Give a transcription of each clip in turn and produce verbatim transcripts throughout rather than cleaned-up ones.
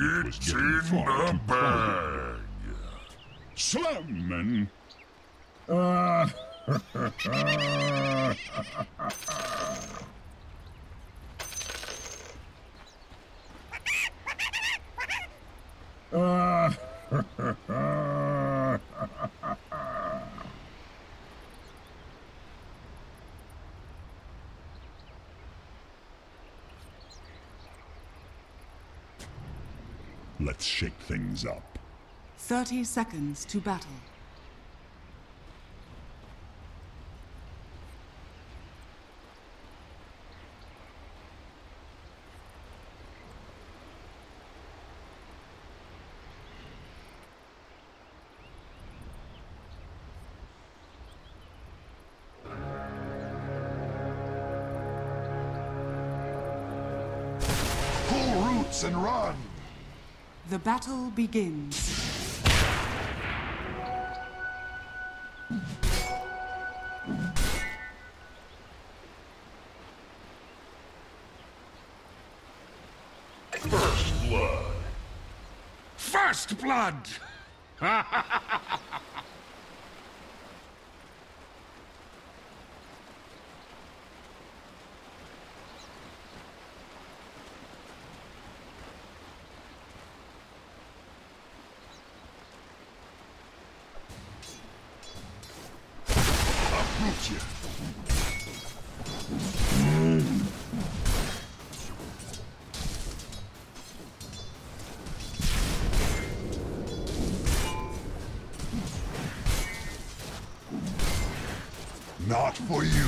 It's in the bag. Slam and... Uh... uh... Let's shake things up. Thirty seconds to battle. Pull roots and run! The battle begins. First blood. First blood! Uproot you. Not for you.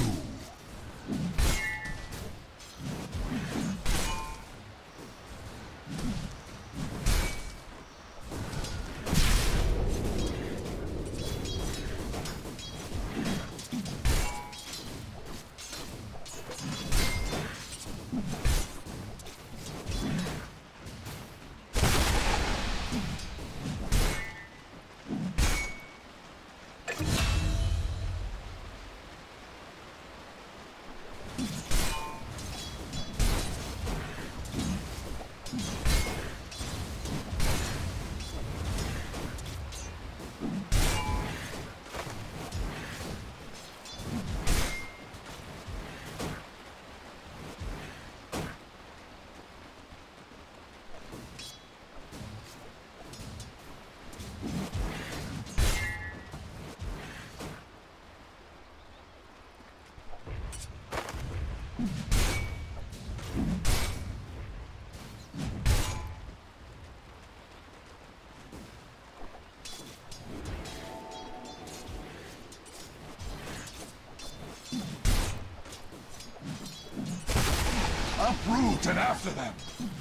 Uproot and after them.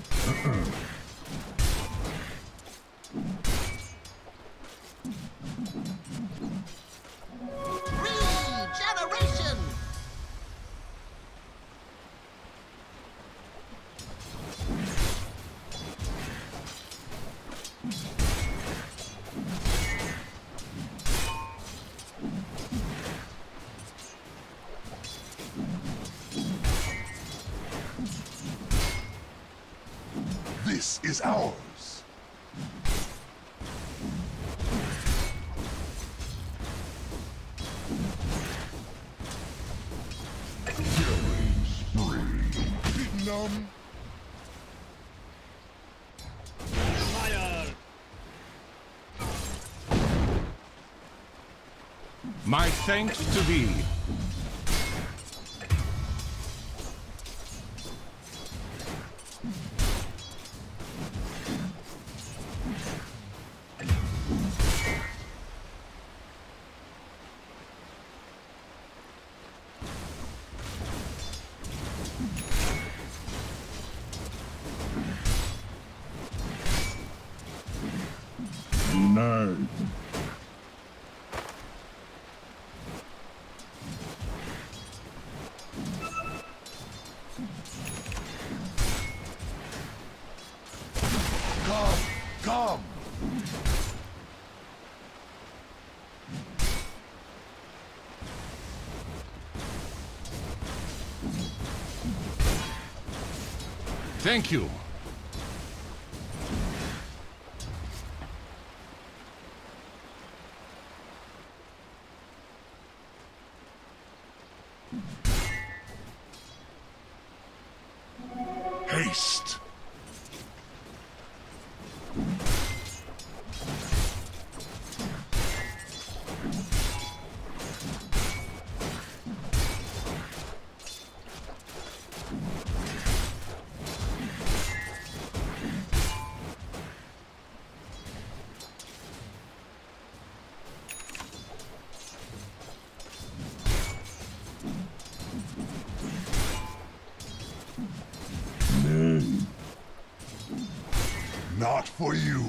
Regeneration! This is ours. Killing spree. Beating them. Fire! My thanks to thee. No. Come, come. Thank you. Haste! Not for you.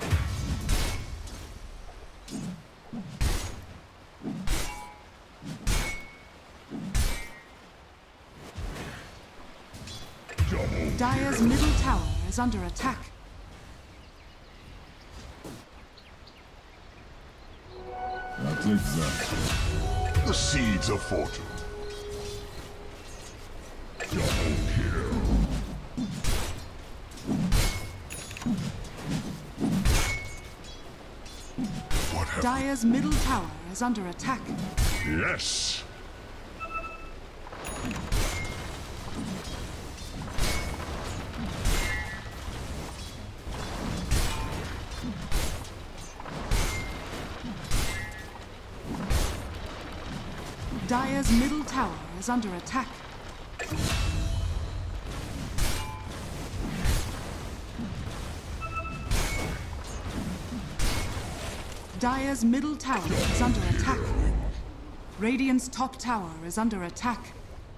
Dire's middle tower is under attack. I'll take that. The seeds of fortune. Double kill. What have Dire's middle tower is under attack. Yes! Dire's middle tower is under attack. Dire's middle tower is under attack. Radiant's top tower is under attack.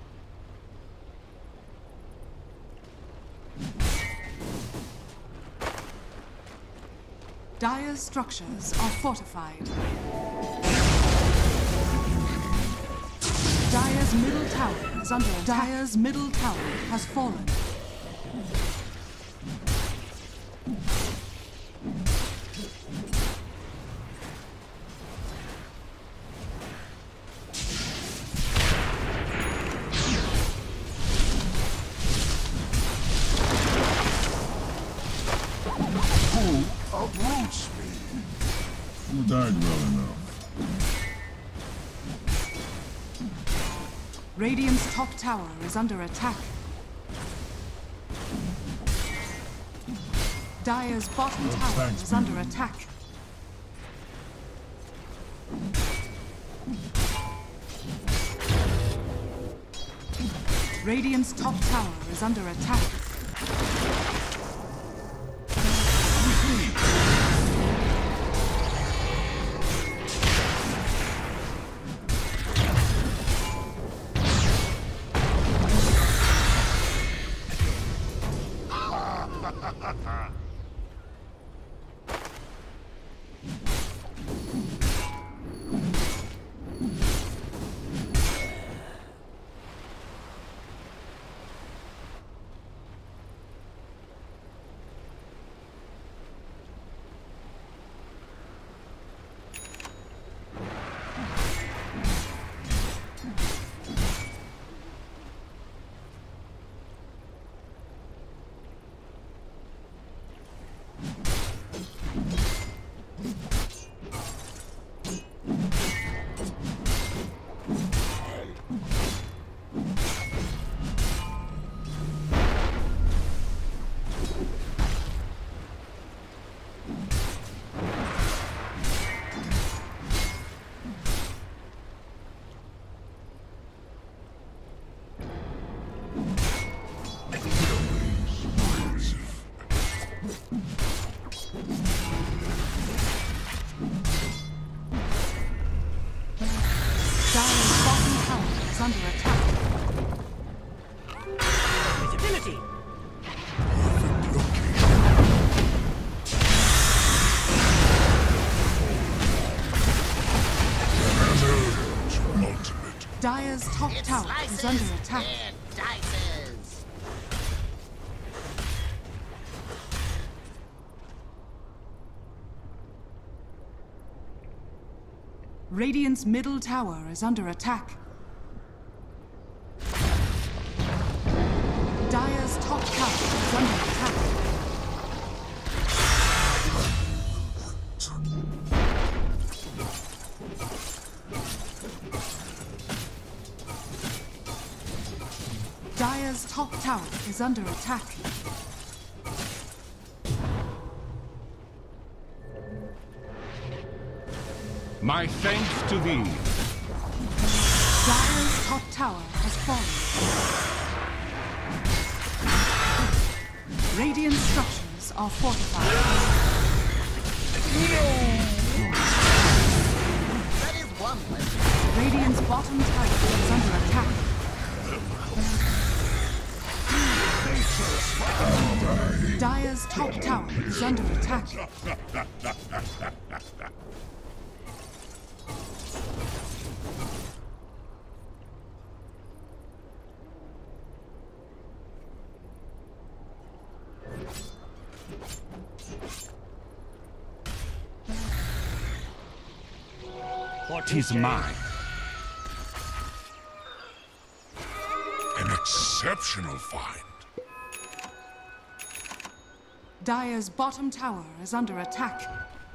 Dire's structures are fortified. Dire's middle tower is under attack. Dire's middle tower has fallen. Who uproots me? Who died well enough? Radiant's top tower is under attack. Dire's bottom Oh, tower thanks, is man. under attack. Radiant's top tower is under attack. Dire's bottom tower is under attack. Visibility. Ultimate. Dire's top It tower slices is under attack. and dices. Radiant's middle tower is under attack. Dire's top tower is under attack. Dire's top tower is under attack. My thanks to thee. Dire's top tower has fallen. Radiant structures are fortified. That is one way. Radiant's bottom tower is under attack. Dire's top tower is under attack. Tis mine. An exceptional find. Dire's bottom tower is under attack.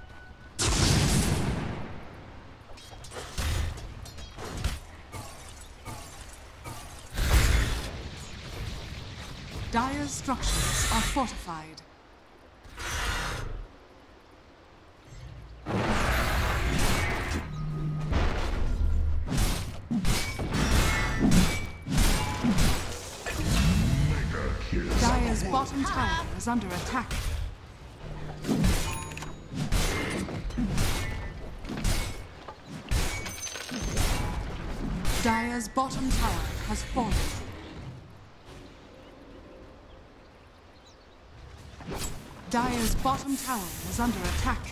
Dire's structures are fortified. Dire's bottom tower is under attack. Dire's bottom tower has fallen. Dire's bottom tower is under attack.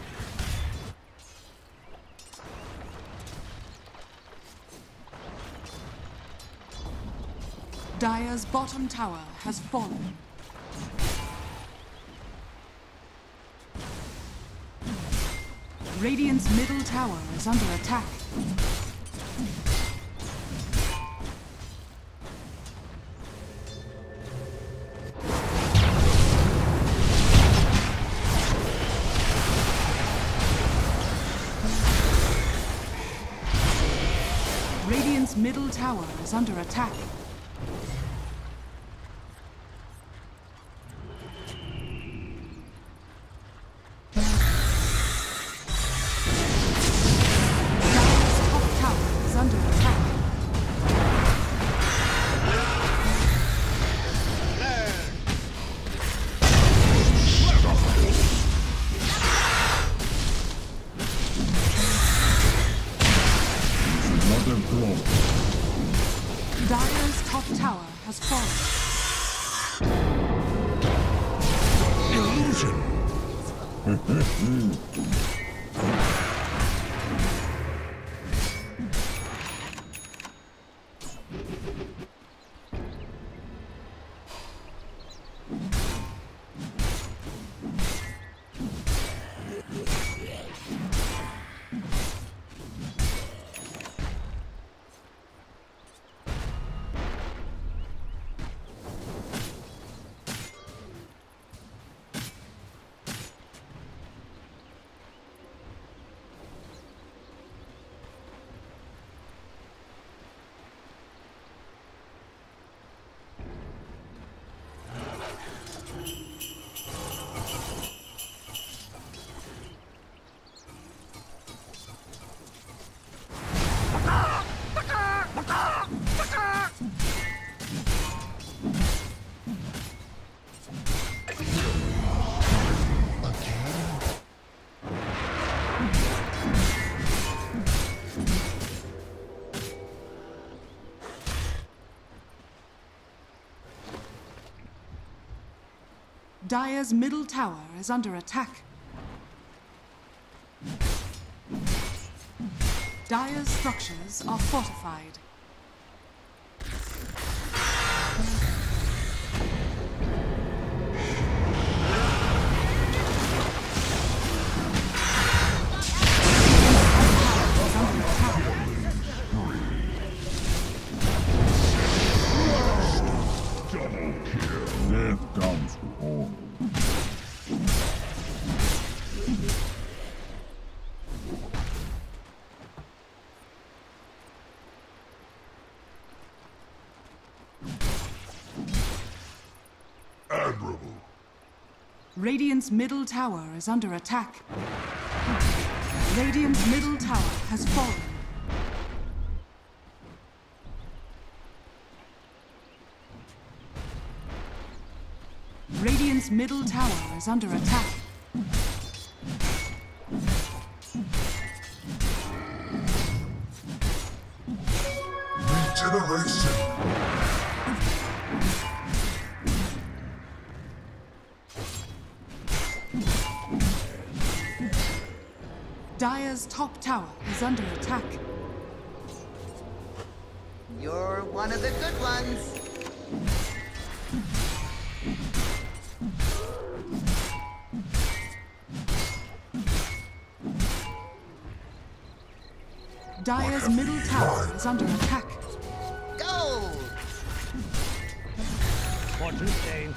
Dire's bottom tower has fallen. Radiant's middle tower is under attack. Radiant's middle tower is under attack. Dire's top tower has fallen. Illusion. Dire's middle tower is under attack. Dire's structures are fortified. Death comes to all. Admirable. Radiant's middle tower is under attack. Radiant's middle tower has fallen. Radiant's middle tower is under attack. Regeneration. Dire's top tower is under attack. You're one of the good ones. Dire's middle tower is under attack. Gold! Fortune stain.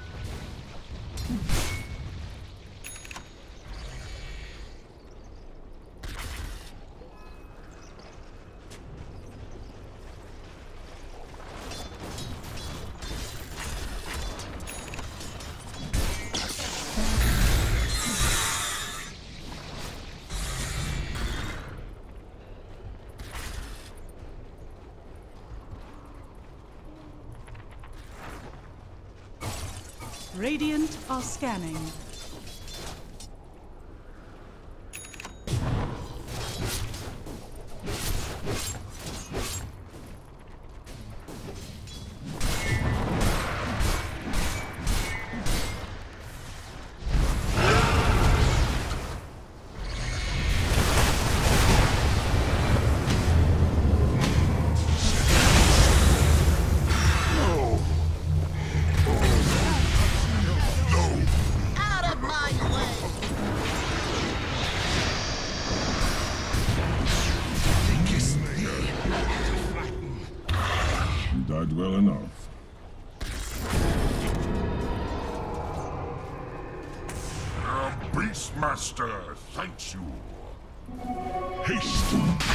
Radiant are scanning. Out of my way! You died well enough. Our Beastmaster thanks you. Haste.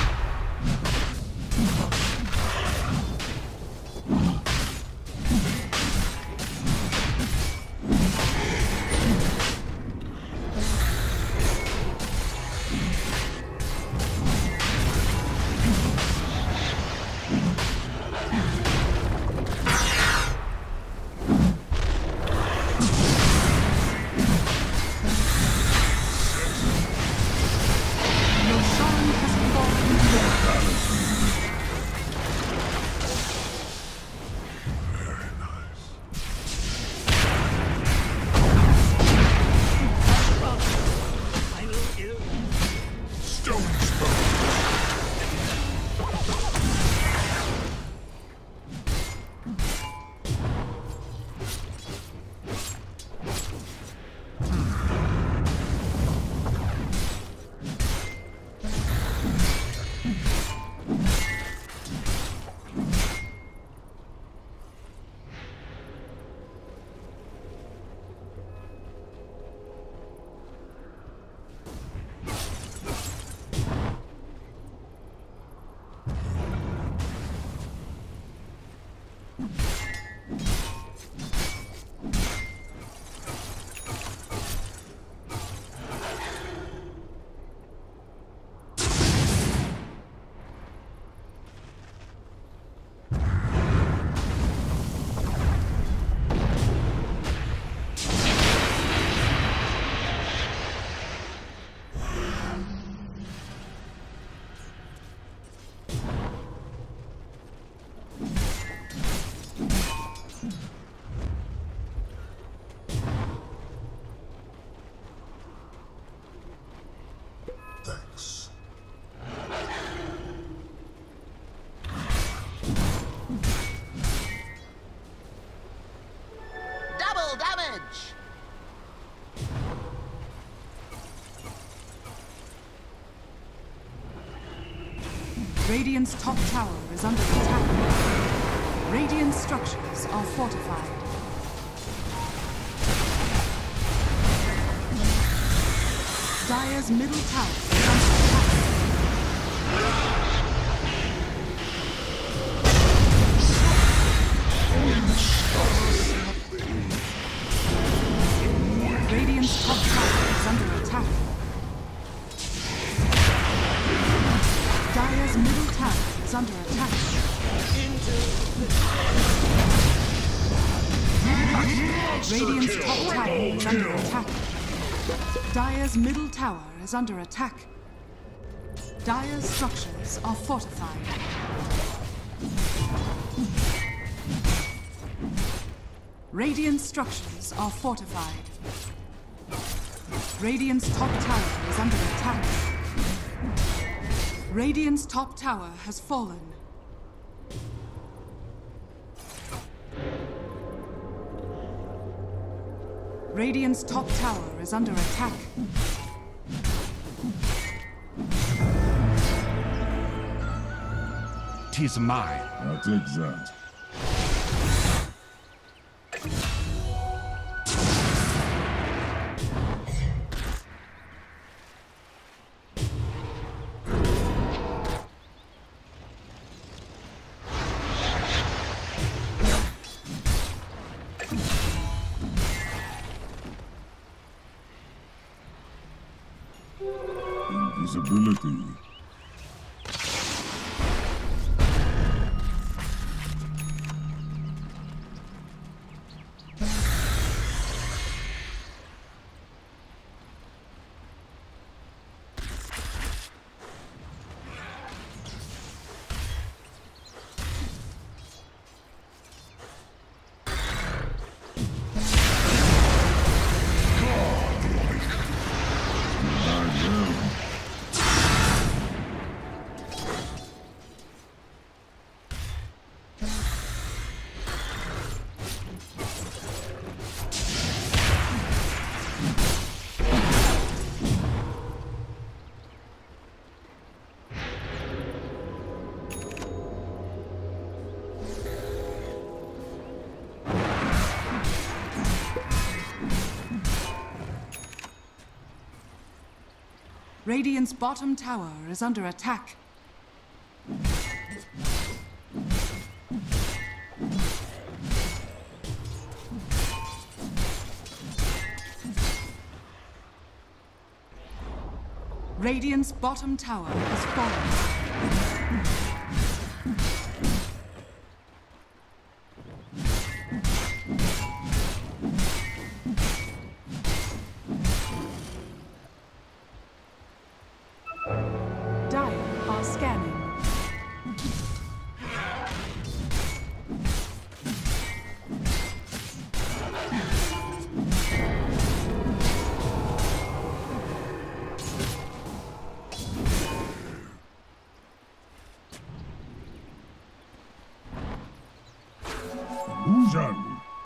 Thanks. Double damage! Radiant's top tower is under attack. Radiant structures are fortified. Dire's middle tower is under attack. Radiant's top tower is under attack. Dire's middle tower is under attack. Dire's structures are fortified. Radiant structures are fortified. Radiant's top tower is under attack. Radiant's top tower has fallen. Radiant's top tower is under attack. Tis mine. I'll take that. Invisibility. Radiant's bottom tower is under attack. Radiant's bottom tower has fallen. Dire are scanning. Illusion.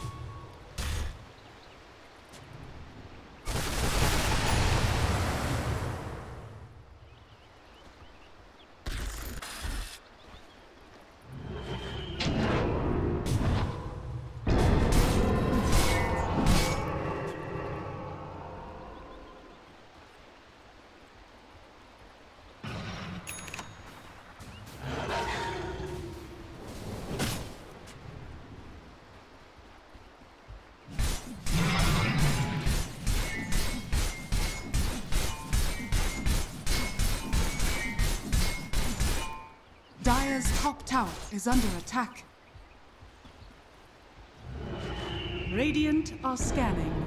Dire's top tower is under attack. Radiant are scanning.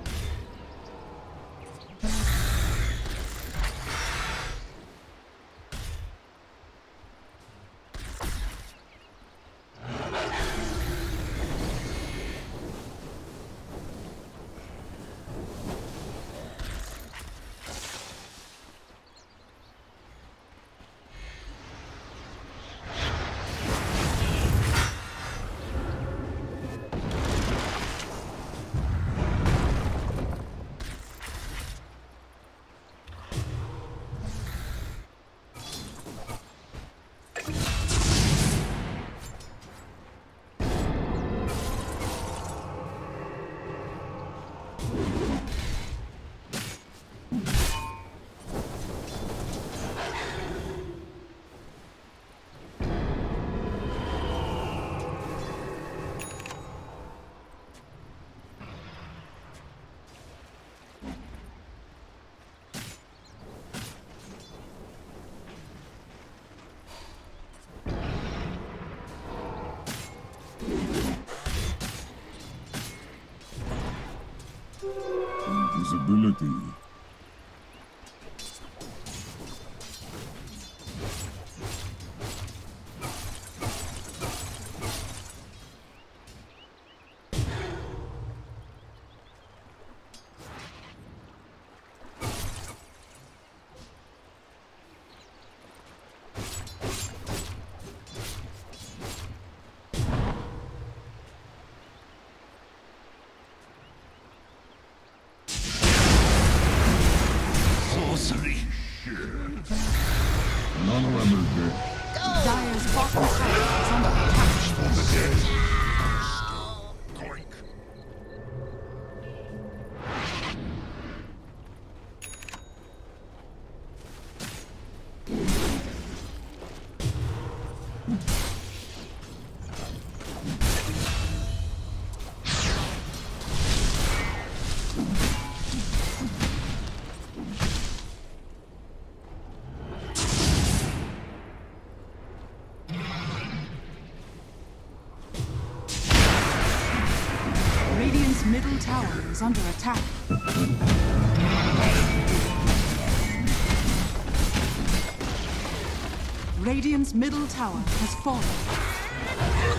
Invisibility. Sorcery. None of them are dead. Dire's bottom tower is under attack. Doink. Radiant's middle tower is under attack. Radiant's middle tower has fallen.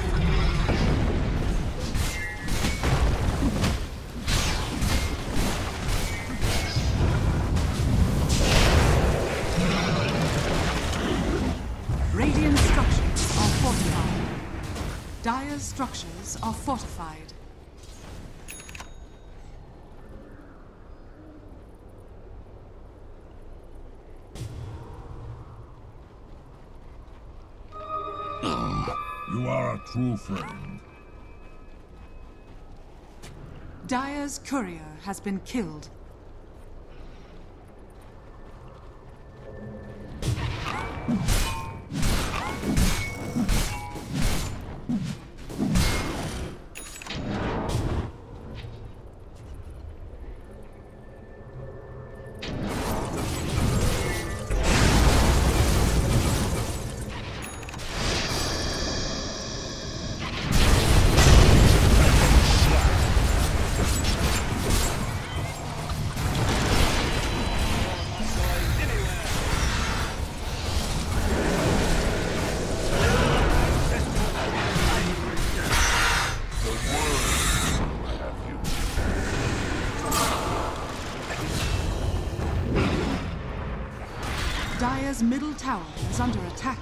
Radiant structures are fortified. Dire's structures are fortified. You are a true friend. Dire's courier has been killed. Dire's middle tower is under attack.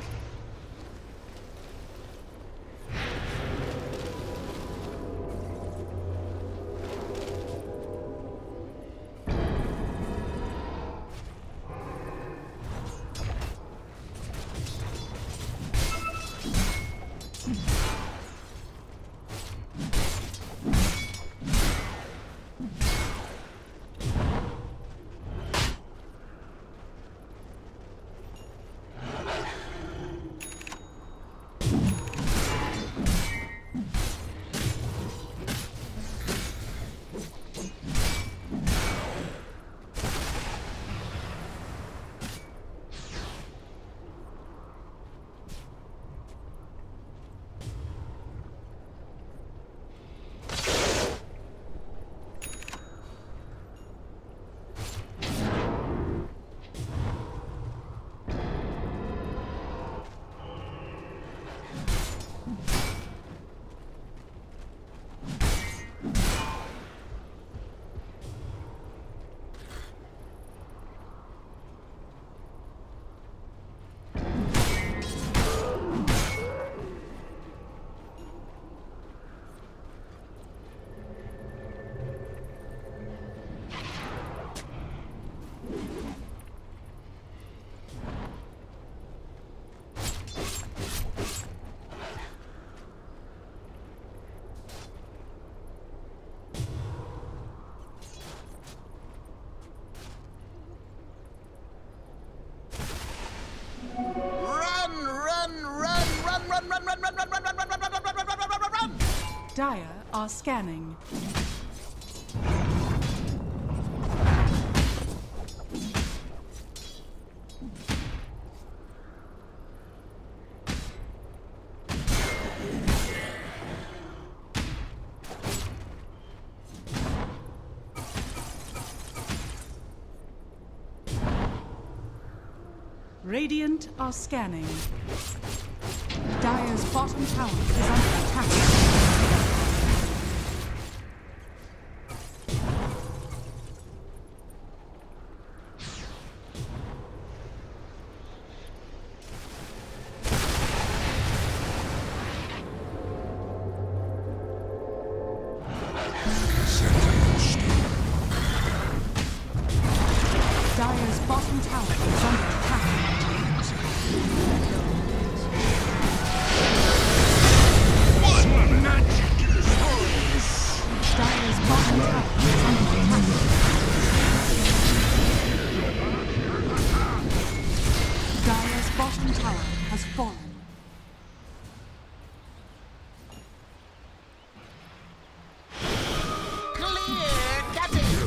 Dire are scanning. Radiant are scanning. Dire's bottom tower is under attack. Dire's bottom tower is under attack. What magic is this? Dire's bottom tower is under attack. Dire's bottom tower has fallen. Clear cutting.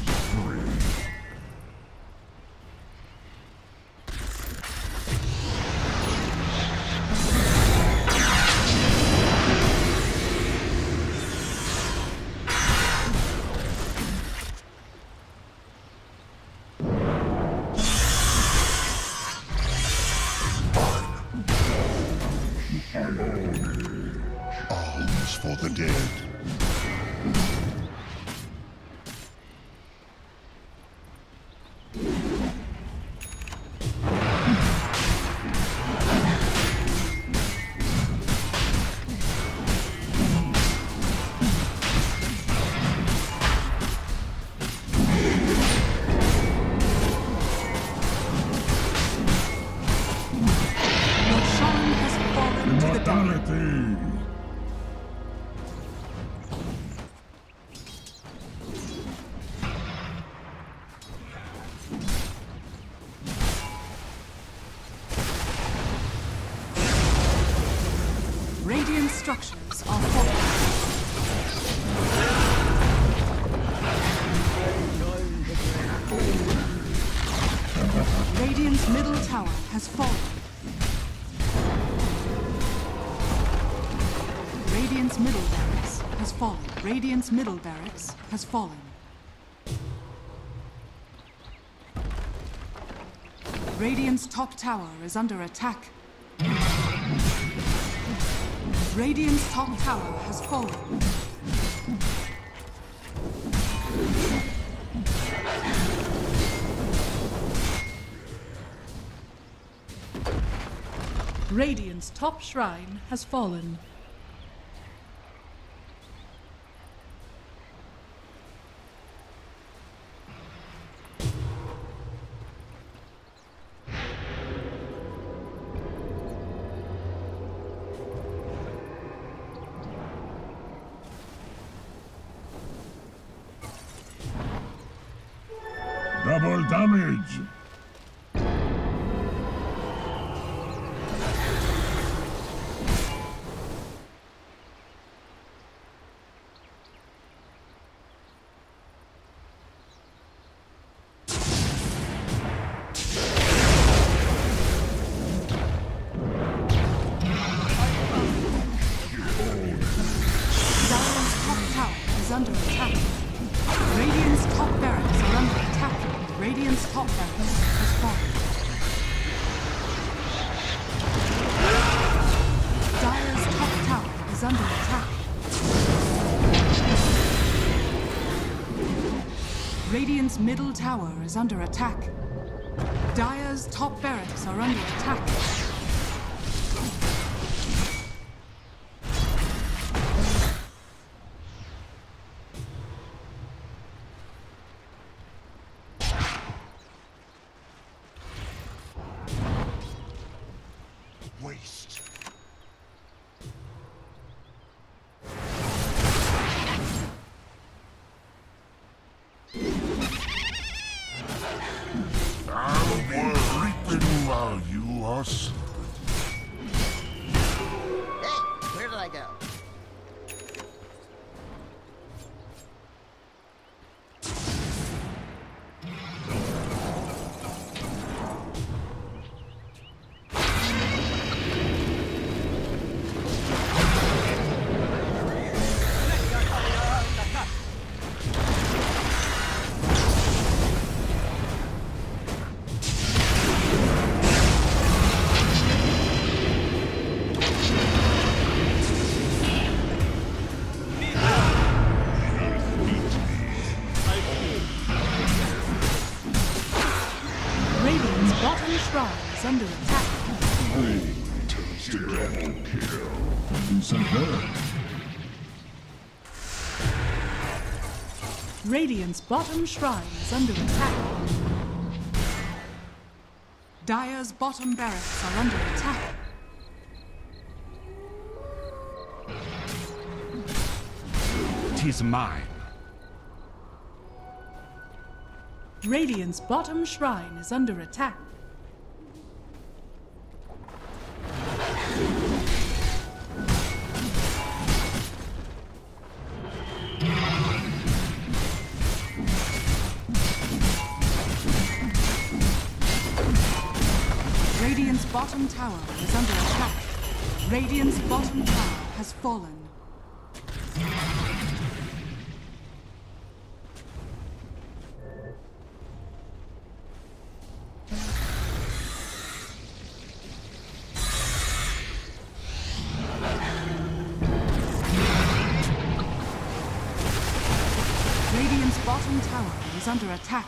Alms for the dead. Your shrine has fallen to the dark. Immortality! Radiant structures are falling. Radiant's middle tower has fallen. Radiant's middle barracks has fallen. Radiant's middle barracks has fallen. Radiant's top tower is under attack. Radiant's top tower has fallen. Radiant's top shrine has fallen. Double damage! Dire's top tower is under attack. Radiant's top barracks are under attack. Radiant's top barracks has fallen. Dire's top tower is under attack. Radiant's middle tower is under attack. Dire's top barracks are under attack. Waste. I'll be reaping while you are sleeping. Hey, where did I go? shrine is under attack. Double kill. You said that. Radiant's bottom shrine is under attack. Dire's bottom barracks are under attack. Tis mine. Radiant's bottom shrine is under attack. Radiant's bottom tower is under attack. Radiant's bottom tower has fallen. Radiant's bottom tower is under attack.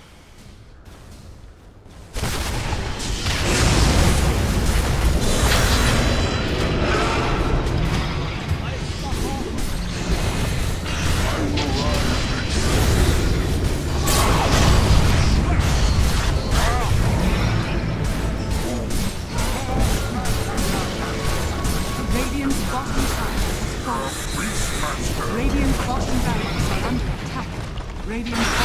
Radiant's bottom tower has fallen. Radiant's bottom barracks are under attack. Radiant's